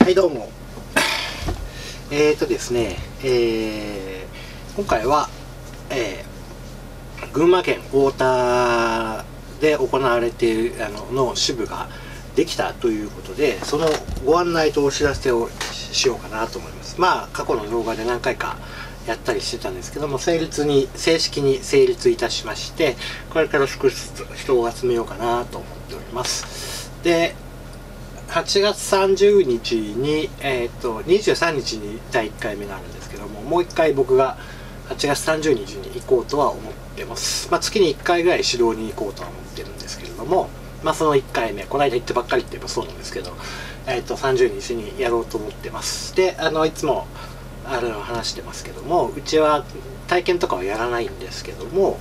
はい、どうも。ですね、今回は、群馬県太田で行われているの支部ができたということで、そのご案内とお知らせをしようかなと思います。まあ過去の動画で何回かやったりしてたんですけども、正式に成立いたしまして、これから少しずつ人を集めようかなと思っております。で、8月30日に、23日に第1回目があるんですけども、もう1回僕が8月30日に行こうとは思ってます。まあ、月に1回ぐらい指導に行こうとは思ってるんですけれども、まあ、その1回目、この間行ってばっかりって言えばそうなんですけど、30日にやろうと思ってます。で、いつも話してますけども、うちは体験とかはやらないんですけども、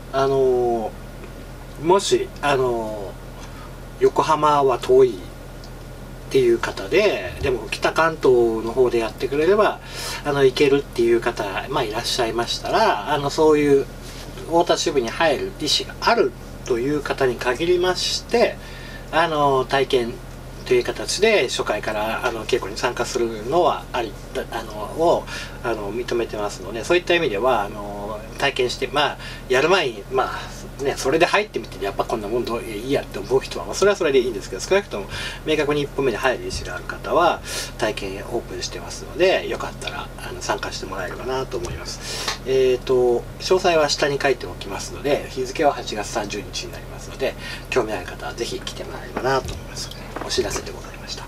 もし、横浜は遠いっていう方でも北関東の方でやってくれれば行けるっていう方、まあ、いらっしゃいましたらそういう太田支部に入る意思があるという方に限りまして体験という形で初回から稽古に参加するのはを認めてますので、そういった意味では体験してやる前にそれで入ってみてやっぱこんなもんどういいやって思う人は、それはそれでいいんですけど、少なくとも明確に一歩目で入る意思がある方は体験オープンしてますので、よかったら参加してもらえればなと思います。詳細は下に書いておきますので、日付は8月30日になりますので、興味ある方はぜひ来てもらえればなと思います。お知らせでございました。